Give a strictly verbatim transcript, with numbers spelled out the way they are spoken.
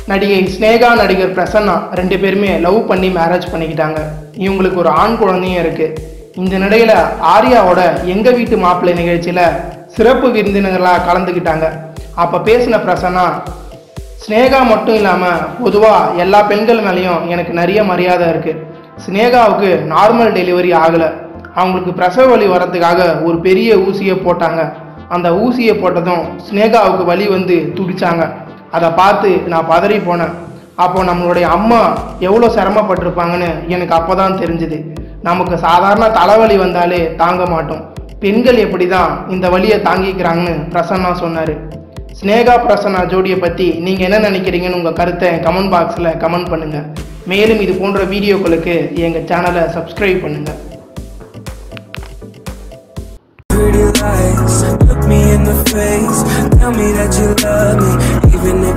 நடிகை ஸ்னேகா, நடிகர் பிரசன்னா ரெண்டு பேருமே லவ் பண்ணி மேரேஜ் பண்ணிக்கிட்டாங்க. இவங்களுக்கு ஒரு ஆண் குழந்தையும் இருக்கு. இந்த நிலையில ஆர்யாவோட எங்க வீட்டு மாப்பிள்ளை நிகழ்ச்சியில சிறப்பு விருந்தினர்களாக கலந்துக்கிட்டாங்க. அப்ப பேசின பிரசன்னா, ஸ்னேகா மட்டும் இல்லாம பொதுவா எல்லா பெண்கள் மேலேயும் எனக்கு நிறைய மரியாதை இருக்கு. ஸ்னேகாவுக்கு நார்மல் டெலிவரி ஆகல, அவங்களுக்கு பிரசவ வலி வரதுக்காக ஒரு பெரிய ஊசியை போட்டாங்க. அந்த ஊசியை போட்டதும் ஸ்னேகாவுக்கு வலி வந்து துடிச்சாங்க. அதை பார்த்து நான் பதறி போனேன். அப்போ நம்மளுடைய அம்மா எவ்வளோ சிரமப்பட்டிருப்பாங்கன்னு எனக்கு அப்போ தான் தெரிஞ்சுது. நமக்கு சாதாரண தலைவலி வந்தாலே தாங்க மாட்டோம், பெண்கள் எப்படி தான் இந்த வலியை தாங்கிக்கிறாங்கன்னு பிரசன்னா சொன்னார். ஸ்னேகா பிரசன்னா ஜோடியை பற்றி நீங்கள் என்ன நினைக்கிறீங்கன்னு உங்கள் கருத்தை கமெண்ட் பாக்ஸில் கமெண்ட் பண்ணுங்கள். மேலும் இது போன்ற வீடியோக்களுக்கு எங்கள் சேனலை சப்ஸ்கிரைப் பண்ணுங்கள். Look me in the face, tell me that you love me, even if